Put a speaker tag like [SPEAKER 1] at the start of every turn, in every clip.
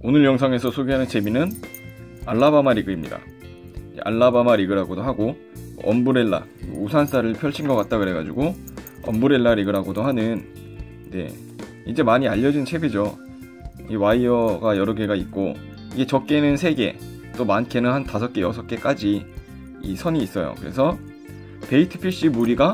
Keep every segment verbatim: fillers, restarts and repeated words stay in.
[SPEAKER 1] 오늘 영상에서 소개하는 채비는 알라바마 리그입니다. 알라바마 리그라고도 하고 엄브렐라, 우산살을 펼친 것 같다 그래가지고 엄브렐라 리그라고도 하는, 네, 이제 많이 알려진 채비죠. 이 와이어가 여러 개가 있고, 이게 적게는 세 개, 또 많게는 한 다섯 개, 여섯 개까지 이 선이 있어요. 그래서 베이트피쉬 무리가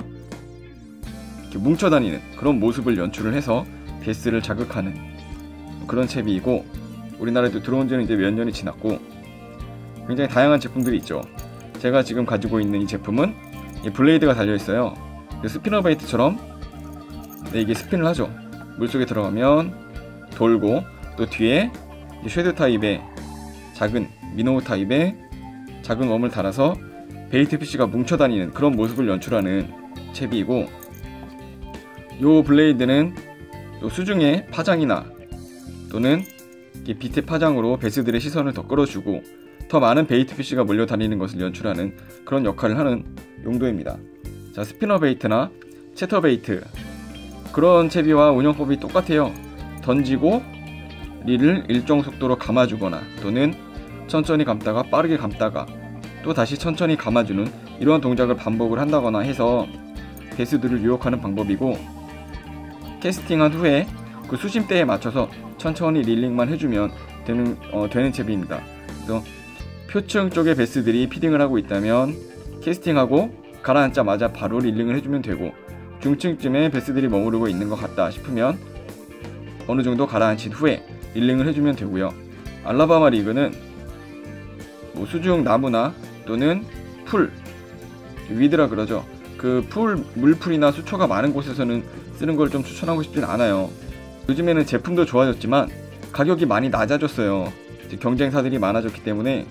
[SPEAKER 1] 이렇게 뭉쳐다니는 그런 모습을 연출을 해서 베스를 자극하는 그런 채비이고, 우리나라에도 들어온 지는 이제 몇 년이 지났고 굉장히 다양한 제품들이 있죠. 제가 지금 가지고 있는 이 제품은 이 블레이드가 달려있어요. 스피너 베이트처럼, 네, 이게 스핀을 하죠. 물속에 들어가면 돌고, 또 뒤에 쉐드 타입의 작은 미노우 타입의 작은 웜을 달아서 베이트피쉬가 뭉쳐다니는 그런 모습을 연출하는 채비이고, 요 블레이드는 또 수중의 파장이나 또는 빛의 파장으로 베스들의 시선을 더 끌어주고 더 많은 베이트피쉬가 몰려다니는 것을 연출하는 그런 역할을 하는 용도입니다. 자, 스피너 베이트나 채터 베이트, 그런 채비와 운영법이 똑같아요. 던지고 릴을 일정 속도로 감아주거나 또는 천천히 감다가 빠르게 감다가 또 다시 천천히 감아주는 이러한 동작을 반복을 한다거나 해서 베스들을 유혹하는 방법이고, 캐스팅한 후에 그 수심대에 맞춰서 천천히 릴링만 해주면 되는, 어, 되는 채비입니다. 그래서 표층 쪽에 베스들이 피딩을 하고 있다면 캐스팅하고 가라앉자마자 바로 릴링을 해주면 되고, 중층쯤에 베스들이 머무르고 있는 것 같다 싶으면 어느 정도 가라앉힌 후에 릴링을 해주면 되고요. 알라바마 리그는 뭐 수중 나무나 또는 풀, 위드라 그러죠. 그 풀, 물풀이나 수초가 많은 곳에서는 쓰는 걸 좀 추천하고 싶진 않아요. 요즘에는 제품도 좋아졌지만 가격이 많이 낮아졌어요. 경쟁사들이 많아졌기 때문에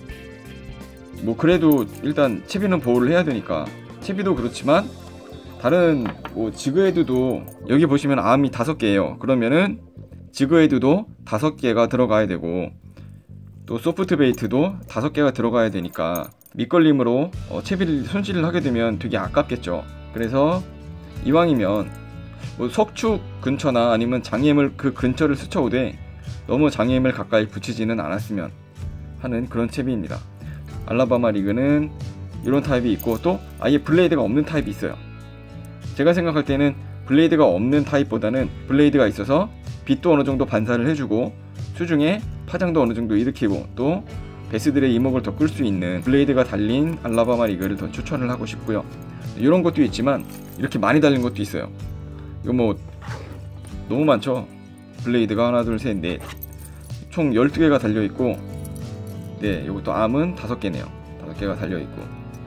[SPEAKER 1] 뭐 그래도 일단 채비는 보호를 해야 되니까, 채비도 그렇지만 다른 뭐 지그헤드도 여기 보시면 암이 다섯 개예요. 그러면은 지그헤드도 다섯 개가 들어가야 되고, 또 소프트 베이트도 다섯 개가 들어가야 되니까 밑걸림으로 어, 채비를 손질을 하게 되면 되게 아깝겠죠. 그래서 이왕이면 뭐 석축 근처나 아니면 장애물 그 근처를 스쳐오되 너무 장애물 가까이 붙이지는 않았으면 하는 그런 채비입니다. 알라바마 리그는 이런 타입이 있고, 또 아예 블레이드가 없는 타입이 있어요. 제가 생각할 때는 블레이드가 없는 타입보다는 블레이드가 있어서 빛도 어느 정도 반사를 해주고 수중에 파장도 어느 정도 일으키고 또 베스들의 이목을 더 끌 수 있는 블레이드가 달린 알라바마 리그를 더 추천을 하고 싶고요. 이런 것도 있지만 이렇게 많이 달린 것도 있어요. 이거 뭐 너무 많죠. 블레이드가 하나 둘 셋 넷 총 열두 개가 달려있고, 네, 이것도 암은 다섯 개네요. 다섯 개가 달려있고.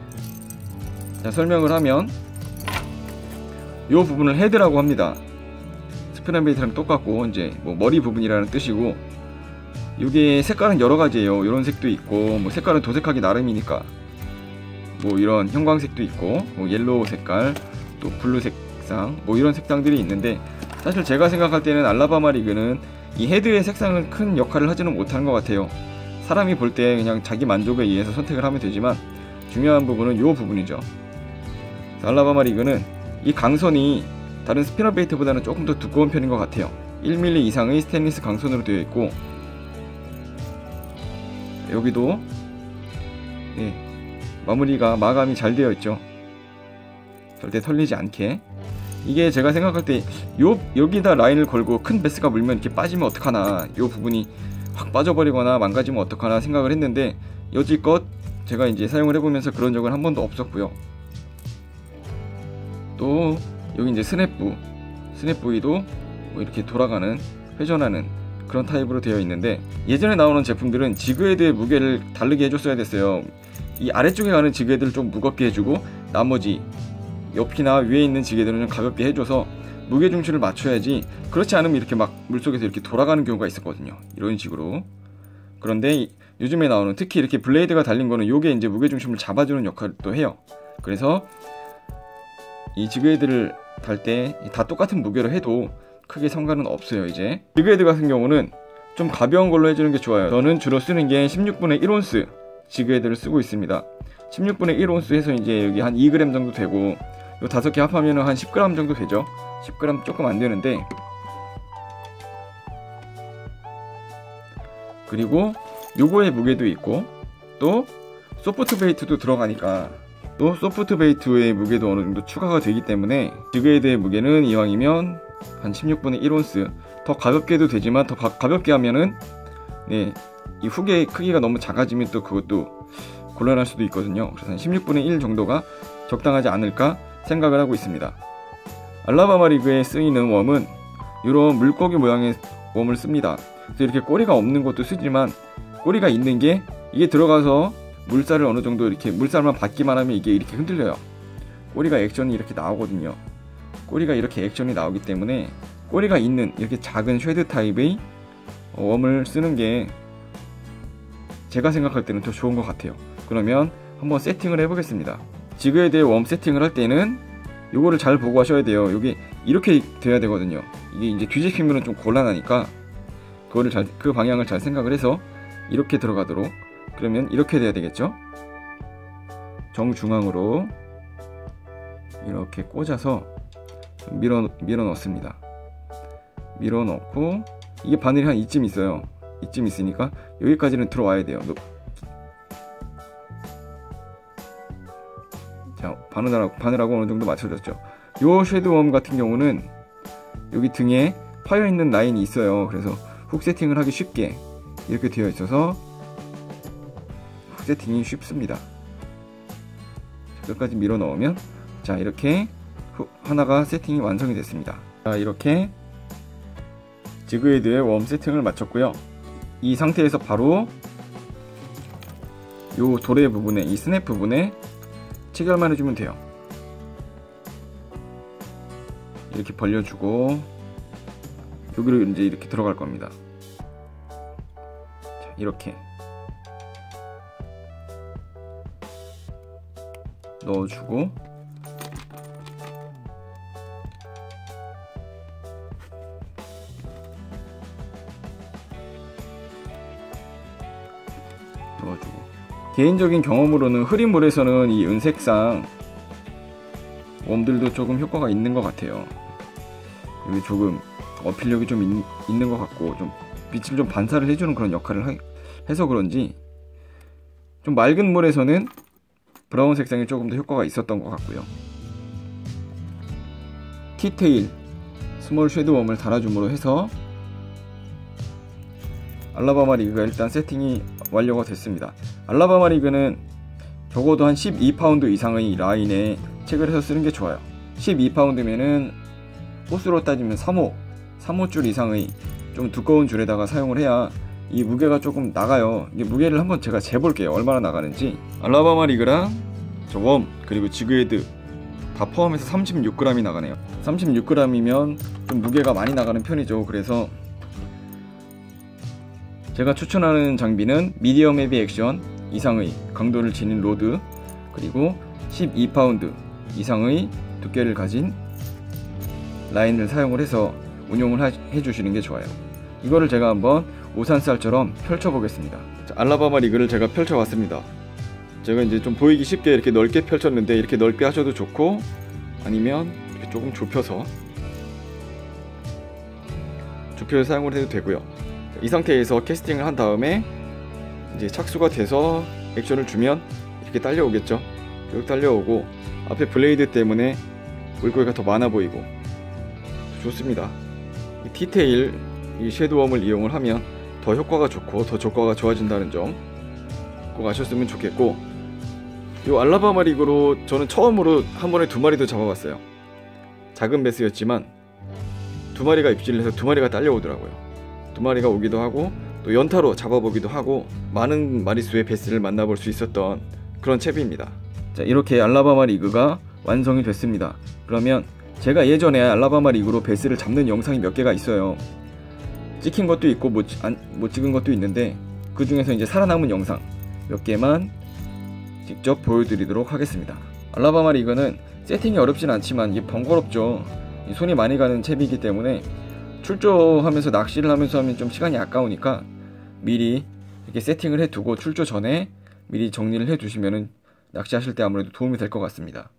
[SPEAKER 1] 자, 설명을 하면 이 부분을 헤드라고 합니다. 스피너 베이트랑 똑같고 이제 뭐 머리 부분이라는 뜻이고, 이게 색깔은 여러 가지예요. 이런 색도 있고, 뭐 색깔은 도색하기 나름이니까 뭐 이런 형광색도 있고, 뭐 옐로우 색깔, 또 블루 색상, 뭐 이런 색상들이 있는데, 사실 제가 생각할 때는 알라바마 리그는 이 헤드의 색상은 큰 역할을 하지는 못한 것 같아요. 사람이 볼 때 그냥 자기 만족에 의해서 선택을 하면 되지만 중요한 부분은 이 부분이죠. 알라바마 리그는 이 강선이 다른 스피너 베이트보다는 조금 더 두꺼운 편인 것 같아요. 일 밀리미터 이상의 스테인리스 강선으로 되어 있고, 여기도 네, 마무리가 마감이 잘 되어 있죠. 절대 털리지 않게. 이게 제가 생각할 때 요, 여기다 라인을 걸고 큰 베스가 물면 이렇게 빠지면 어떡하나, 요 부분이 확 빠져버리거나 망가지면 어떡하나 생각을 했는데, 여지껏 제가 이제 사용을 해보면서 그런 적은 한 번도 없었고요. 또 여기 이제 스냅부, 스냅 부위도 뭐 이렇게 돌아가는, 회전하는 그런 타입으로 되어 있는데, 예전에 나오는 제품들은 지그헤드의 무게를 다르게 해줬어야 됐어요. 이 아래쪽에 가는 지그헤드를 좀 무겁게 해주고 나머지 옆이나 위에 있는 지그헤드는 좀 가볍게 해줘서 무게중심을 맞춰야지, 그렇지 않으면 이렇게 막 물속에서 이렇게 돌아가는 경우가 있었거든요. 이런 식으로. 그런데 요즘에 나오는, 특히 이렇게 블레이드가 달린 거는 요게 이제 무게중심을 잡아주는 역할을 또 해요. 그래서 이 지그헤드를 달 때 다 똑같은 무게로 해도 크게 상관은 없어요. 이제 지그헤드 같은 경우는 좀 가벼운 걸로 해주는 게 좋아요. 저는 주로 쓰는 게 십육분의 일 온스 지그헤드를 쓰고 있습니다. 십육분의 일 온스 해서 이제 여기 한 이 그램 정도 되고, 요 다섯 개 합하면 한 십 그램 정도 되죠. 십 그램 조금 안 되는데, 그리고 요거의 무게도 있고 또 소프트 베이트도 들어가니까 또 소프트 베이트의 무게도 어느 정도 추가가 되기 때문에 지그헤드의 무게는 이왕이면 한 십육분의 일 온스, 더 가볍게도 되지만 더 가, 가볍게 하면은 네, 이 후계의 크기가 너무 작아지면 또 그것도 곤란할 수도 있거든요. 그래서 한 십육분의 일 정도가 적당하지 않을까 생각을 하고 있습니다. 알라바마 리그에 쓰이는 웜은 이런 물고기 모양의 웜을 씁니다. 그래서 이렇게 꼬리가 없는 것도 쓰지만 꼬리가 있는 게 이게 들어가서 물살을 어느 정도 이렇게 물살만 받기만 하면 이게 이렇게 흔들려요. 꼬리가 액션이 이렇게 나오거든요. 꼬리가 이렇게 액션이 나오기 때문에 꼬리가 있는 이렇게 작은 쉐드 타입의 웜을 쓰는 게 제가 생각할 때는 더 좋은 것 같아요. 그러면 한번 세팅을 해보겠습니다. 지그헤드의 웜 세팅을 할 때는 요거를 잘 보고 하셔야 돼요. 이게 이렇게 돼야 되거든요. 이게 이제 뒤집히면 좀 곤란하니까 그거를 잘, 그 방향을 잘 생각을 해서 이렇게 들어가도록, 그러면 이렇게 돼야 되겠죠. 정중앙으로 이렇게 꽂아서 밀어, 밀어 넣습니다. 밀어 넣고 이게 바늘이 한 이쯤 있어요. 이쯤 있으니까 여기까지는 들어와야 돼요. 자, 바늘하고, 바늘하고 어느 정도 맞춰졌죠. 요 쉐드웜 같은 경우는 여기 등에 파여있는 라인이 있어요. 그래서 훅 세팅을 하기 쉽게 이렇게 되어 있어서 훅 세팅이 쉽습니다. 끝까지 밀어 넣으면, 자, 이렇게 하나가 세팅이 완성이 됐습니다. 자, 이렇게 지그헤드의 웜 세팅을 마쳤고요. 이 상태에서 바로 요 도래 부분에, 이 스냅 부분에 체결만 해주면 돼요. 이렇게 벌려주고 여기로 이제 이렇게 들어갈 겁니다. 자, 이렇게 넣어주고 넣어주고 개인적인 경험으로는 흐린 물에서는 이 은색상 웜들도 조금 효과가 있는 것 같아요. 여기 조금 어필력이 좀 있, 있는 것 같고 좀 빛을 좀 반사를 해주는 그런 역할을 하, 해서 그런지 좀 맑은 물에서는 브라운 색상이 조금 더 효과가 있었던 것 같고요. 티테일 스몰 쉐드 웜을 달아줌으로 해서 알라바마 리그가 일단 세팅이 완료가 됐습니다. 알라바마 리그는 적어도 한 십이 파운드 이상의 라인에 책을 해서 쓰는 게 좋아요. 십이 파운드면은 호수로 따지면 삼 호, 삼 호 줄 이상의 좀 두꺼운 줄에다가 사용을 해야 이 무게가 조금 나가요. 이게 무게를 한번 제가 재볼게요. 얼마나 나가는지. 알라바마 리그랑 저 웜 그리고 지그헤드 다 포함해서 삼십육 그램이 나가네요. 삼십육 그램이면 좀 무게가 많이 나가는 편이죠. 그래서 제가 추천하는 장비는 미디엄 헤비 액션 이상의 강도를 지닌 로드, 그리고 십이 파운드 이상의 두께를 가진 라인을 사용을 해서 운용을 하, 해주시는 게 좋아요. 이거를 제가 한번 우산살처럼 펼쳐 보겠습니다. 자, 알라바마 리그를 제가 펼쳐 왔습니다. 제가 이제 좀 보이기 쉽게 이렇게 넓게 펼쳤는데 이렇게 넓게 하셔도 좋고, 아니면 이렇게 조금 좁혀서 좁혀서 사용을 해도 되고요. 이 상태에서 캐스팅을 한 다음에 이제 착수가 돼서 액션을 주면 이렇게 딸려오겠죠. 쭉 딸려오고 앞에 블레이드 때문에 물고기가 더 많아 보이고 좋습니다. 이 디테일 이 쉐드웜을 이용을 하면 더 효과가 좋고 더 효과가 좋아진다는 점 꼭 아셨으면 좋겠고, 이 알라바마 리그로 저는 처음으로 한 번에 두 마리도 잡아봤어요. 작은 베스였지만 두 마리가 입질을 해서 두 마리가 딸려오더라고요. 두 마리가 오기도 하고 또 연타로 잡아보기도 하고 많은 마리수의 베스를 만나볼 수 있었던 그런 채비입니다. 자, 이렇게 알라바마 리그가 완성이 됐습니다. 그러면 제가 예전에 알라바마 리그로 베스를 잡는 영상이 몇 개가 있어요. 찍힌 것도 있고 못, 안, 못 찍은 것도 있는데 그 중에서 이제 살아남은 영상 몇 개만 직접 보여드리도록 하겠습니다. 알라바마 리그는 세팅이 어렵진 않지만 이게 번거롭죠. 손이 많이 가는 채비이기 때문에 출조하면서 낚시를 하면서 하면 좀 시간이 아까우니까 미리 이렇게 세팅을 해두고 출조 전에 미리 정리를 해두시면 낚시하실 때 아무래도 도움이 될 것 같습니다.